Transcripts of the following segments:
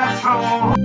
right home.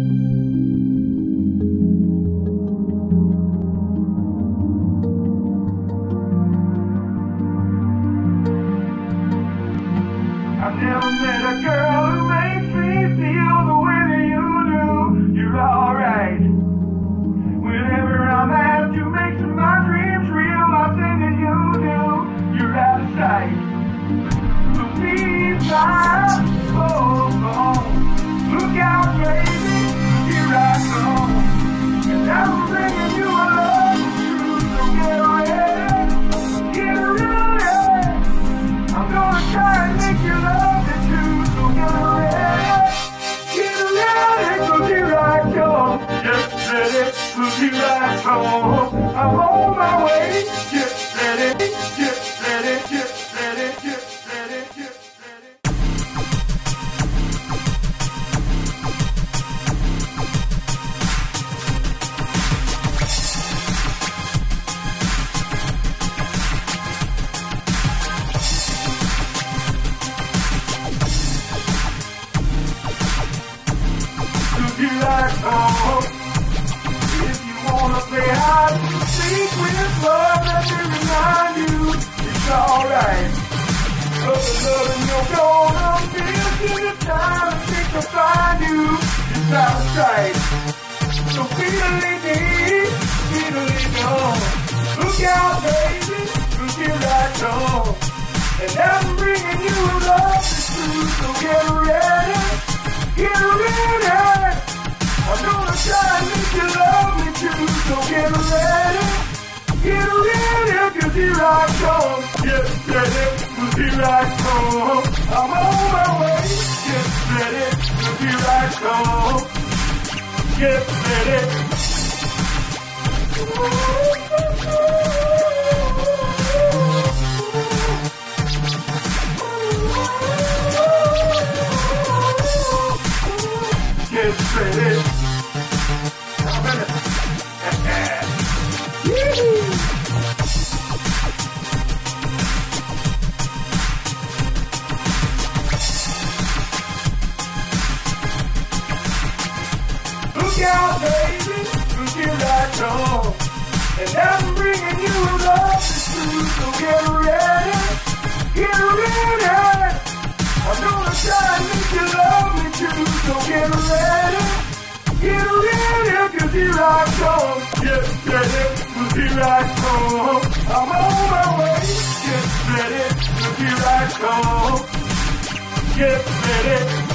I've never met a girl who makes me feel the way that you do. You're alright. Whenever I'm asked, you make my dreams real. I think that you do. You're out of sight. So please not phone. Look out, baby. Here I come. And I'm bringing you a love truth. So get ready. Get ready. I'm gonna try and make you love me too. So get ready. Get ready. 'Cause here I come. Get ready. 'Cause here I come. I'm on my way. Get ready. Get ready. Get ready. Get ready. Get ready. Here I come. If you wanna play hide and seek with love, let me remind you it's alright. Of the loving you're gonna feel till the time it takes to find you. It's out of sight. So feedily deep, feedily gone. Look out, baby, 'cause here I come. And I'm bringing you love that's true. So get ready, get ready. I'm gonna try and make you love me too. So get ready, 'cause here I come. Get ready, 'cause here I come. I'm on my way. Get ready, 'cause here I come. Get ready. Get ready. Look out, baby, 'cause here I come. And I'm bringing you love that's true. So get ready, get ready. I'm gonna try and make you love me too. So get ready, 'cause here I come. Get ready, 'cause here I come. I'm on my way. Get ready, 'cause here I come. Get ready.